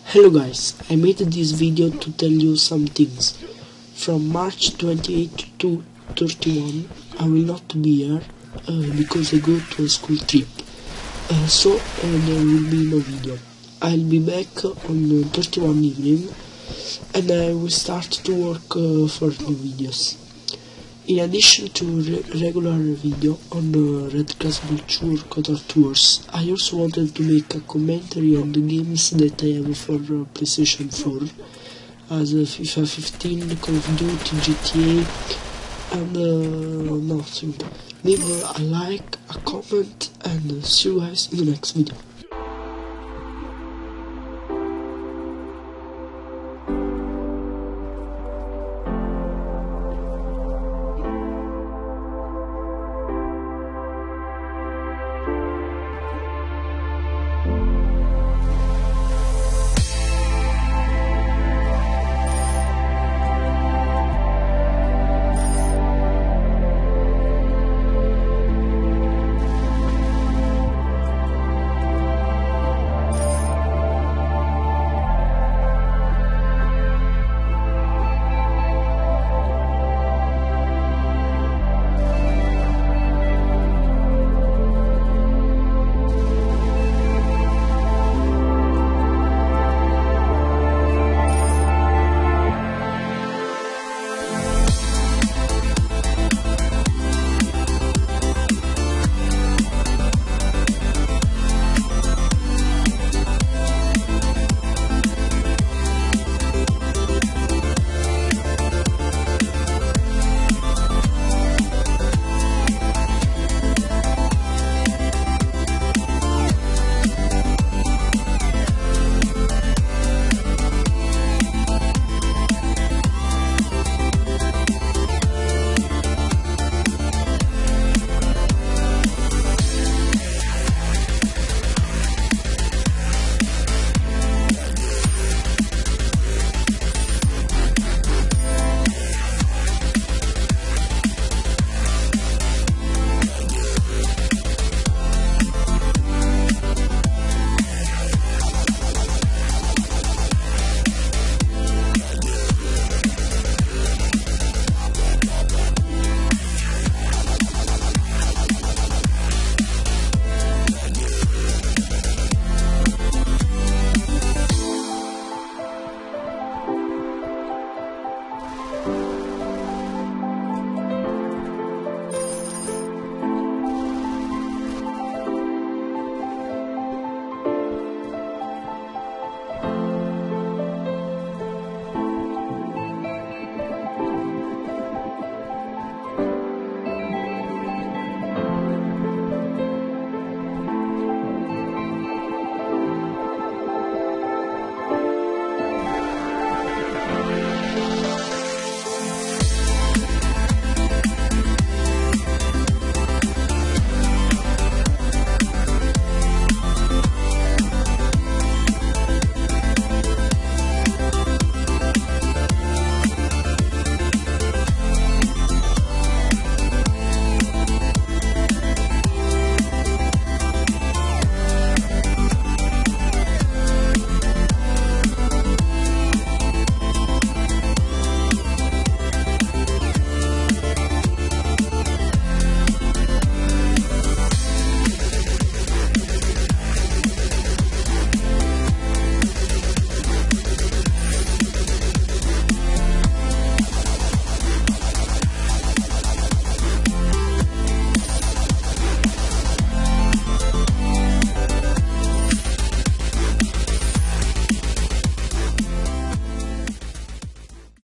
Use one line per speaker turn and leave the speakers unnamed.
Hello guys, I made this video to tell you some things. From March 28 to 31 I will not be here because I go to a school trip. So there will be no video. I'll be back on 31 evening and I will start to work for new videos. In addition to regular video on Red Class Vulture Kotor Tours, I also wanted to make a commentary on the games that I have for PlayStation 4, as FIFA 15, Call of Duty, GTA, and nothing. Leave a like, a comment, and see you guys in the next video.